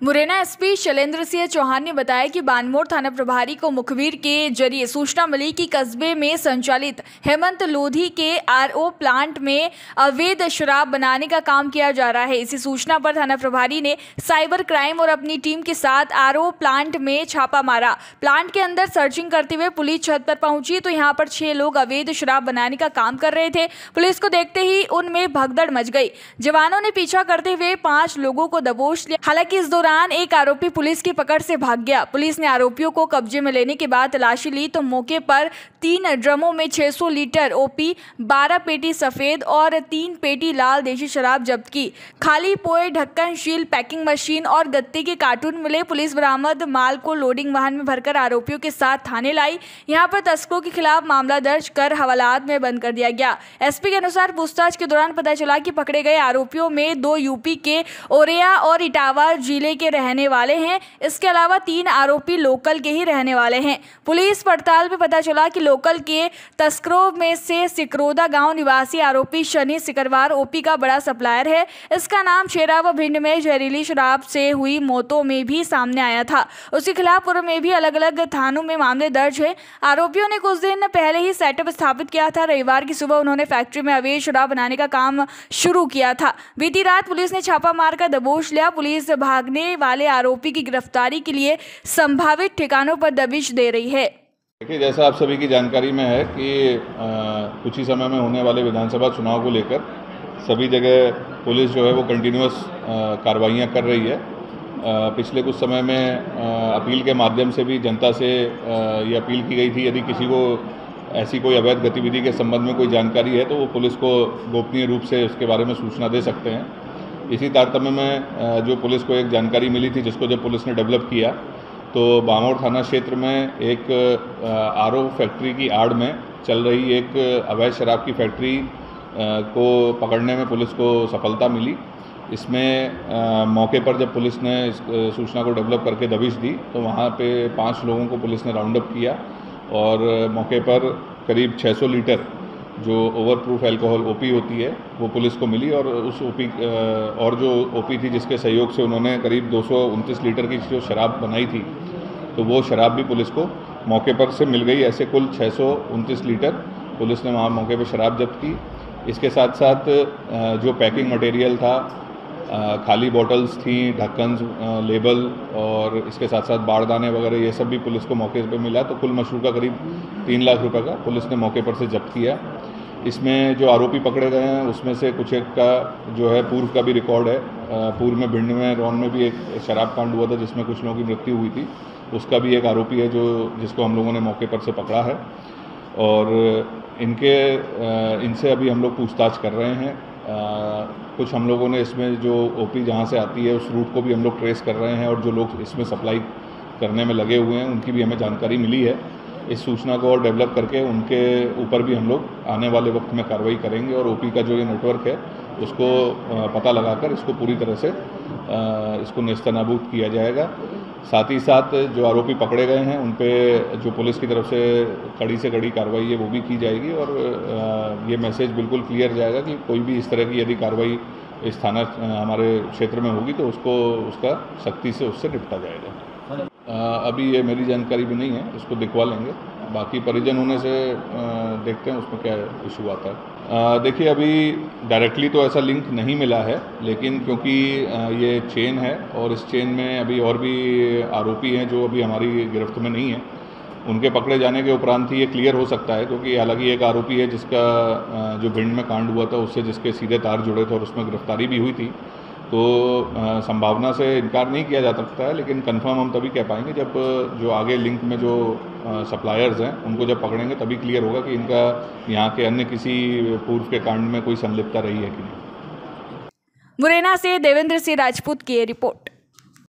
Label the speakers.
Speaker 1: Morena SP Shailendra Singh Chauhan ने बताया कि बानमोड़ थाना प्रभारी को मुखबिर के जरिए सूचना मिली कि कस्बे में संचालित हेमंत लोधी के आरओ प्लांट में अवैध शराब बनाने का काम किया जा रहा है। इसी सूचना पर थाना प्रभारी ने साइबर क्राइम और अपनी टीम के साथ आरओ प्लांट में छापा मारा। प्लांट के अंदर सर्चिंग करते हुए पुलिस छत पर पहुंची तो यहां पर 6 लोग अवैध शराब बनाने का काम कर रहे थे। पुलिस को देखते ही उनमें भगदड़ मच गई। जवानों ने पीछा करते हुए 5 लोगों को दबोच लिया। हालांकि इस दौरान एक आरोपी पुलिस की पकड़ से भाग गया। पुलिस ने आरोपियों को कब्जे में लेने के बाद तलाशी ली तो मौके पर 3 ड्रमों में 600 लीटर ओपी, 12 पेटी सफेद और 3 पेटी लाल देशी शराब जब्त की। खाली पोए, ढक्कन, शील, पैकिंग मशीन और गत्ते के कार्टून मिले। पुलिस बरामद माल को लोडिंग वाहन में भरकर आरोपियों के साथ थाने लाई। यहां पर तस्करों के खिलाफ मामला दर्ज कर हवालात में बंद कर दिया गया। एसपी के अनुसार पूछताछ के दौरान पता चला कि पकड़े गए आरोपियों में 2 यूपी के ओरेया और इटावा जिले के रहने वाले हैं। इसके अलावा 3 आरोपी लोकल के ही रहने वाले हैं। पुलिस पड़ताल में पता चला कि लोकल के तस्करों में से सिकरोदा गांव निवासी आरोपी शनि सिकरवार ओपी का बड़ा सप्लायर है। इसका नाम शेरा व भिंड में जहरीली शराब से हुई मौतों में भी सामने आया था। उसके खिलाफ पूर्व में भी अलग अलग थानों में मामले दर्ज है। आरोपियों ने कुछ दिन पहले ही सेटअप स्थापित किया था। रविवार की सुबह उन्होंने फैक्ट्री में अवैध शराब बनाने का काम शुरू किया था। बीती रात पुलिस ने छापा मारकर दबोच लिया। पुलिस भागने वाले आरोपी की गिरफ्तारी के लिए संभावित ठिकानों पर दबिश दे रही है।
Speaker 2: देखिए, जैसा आप सभी की जानकारी में है कि कुछ ही समय में होने वाले विधानसभा चुनाव को लेकर सभी जगह पुलिस जो है वो कंटिन्यूअस कार्रवाइयाँ कर रही है। पिछले कुछ समय में अपील के माध्यम से भी जनता से ये अपील की गई थी, यदि किसी को ऐसी कोई अवैध गतिविधि के संबंध में कोई जानकारी है तो वो पुलिस को गोपनीय रूप से उसके बारे में सूचना दे सकते हैं। इसी तारतम्य में जो पुलिस को एक जानकारी मिली थी, जिसको जब पुलिस ने डेवलप किया तो बामोड़ थाना क्षेत्र में एक आरओ फैक्ट्री की आड़ में चल रही एक अवैध शराब की फैक्ट्री को पकड़ने में पुलिस को सफलता मिली। इसमें मौके पर जब पुलिस ने इस सूचना को डेवलप करके दबिश दी तो वहाँ पे 5 लोगों को पुलिस ने राउंड अप किया और मौके पर करीब 600 लीटर जो ओवरप्रूफ अल्कोहल ओपी होती है वो पुलिस को मिली और उस ओपी और जो ओपी थी जिसके सहयोग से उन्होंने करीब 229 लीटर की जो शराब बनाई थी तो वो शराब भी पुलिस को मौके पर से मिल गई। ऐसे कुल 629 लीटर पुलिस ने वहाँ मौके पर शराब जब्त की। इसके साथ साथ जो पैकिंग मटेरियल था, खाली बॉटल्स थी, ढक्कन, लेबल और इसके साथ साथ बारदाने वगैरह, ये सब भी पुलिस को मौके पर मिला। तो कुल मशरूका करीब 3 लाख रुपए का पुलिस ने मौके पर से जब्त किया। इसमें जो आरोपी पकड़े गए हैं उसमें से कुछ एक का जो है पूर्व का भी रिकॉर्ड है। पूर्व में भिंड में रौन में भी एक शराब कांड हुआ था जिसमें कुछ लोगों की मृत्यु हुई थी, उसका भी एक आरोपी है जिसको हम लोगों ने मौके पर से पकड़ा है और इनसे अभी हम लोग पूछताछ कर रहे हैं। कुछ हम लोगों ने इसमें जो ओपी जहाँ से आती है उस रूट को भी हम लोग ट्रेस कर रहे हैं और जो लोग इसमें सप्लाई करने में लगे हुए हैं उनकी भी हमें जानकारी मिली है। इस सूचना को और डेवलप करके उनके ऊपर भी हम लोग आने वाले वक्त में कार्रवाई करेंगे और ओपी का जो ये नेटवर्क है उसको पता लगाकर इसको पूरी तरह से इसको नेस्तनाबूद किया जाएगा। साथ ही साथ जो आरोपी पकड़े गए हैं उन पे जो पुलिस की तरफ से कड़ी कार्रवाई है वो भी की जाएगी और ये मैसेज बिल्कुल क्लियर जाएगा कि कोई भी इस तरह की यदि कार्रवाई इस थाना हमारे क्षेत्र में होगी तो उसका सख्ती से उससे निपटा जाएगा। अभी ये मेरी जानकारी भी नहीं है, इसको दिखवा लेंगे। बाकी परिजन होने से देखते हैं उसमें क्या इशू आता है। देखिए, अभी डायरेक्टली तो ऐसा लिंक नहीं मिला है, लेकिन क्योंकि ये चेन है और इस चेन में अभी और भी आरोपी हैं जो अभी हमारी गिरफ्त में नहीं है, उनके पकड़े जाने के उपरांत ही ये क्लियर हो सकता है। क्योंकि हालांकि एक आरोपी है जिसका जो भिंड में कांड हुआ था उससे जिसके सीधे तार जुड़े थे और उसमें गिरफ्तारी भी हुई थी, तो संभावना से इनकार नहीं किया जा सकता है, लेकिन कंफर्म हम तभी कह पाएंगे जब जो आगे लिंक में जो सप्लायर्स हैं उनको जब पकड़ेंगे तभी क्लियर होगा कि इनका यहाँ के अन्य किसी पूर्व के कांड में कोई संलिप्तता रही है कि नहीं।
Speaker 1: मुरैना से देवेंद्र सिंह राजपूत की रिपोर्ट।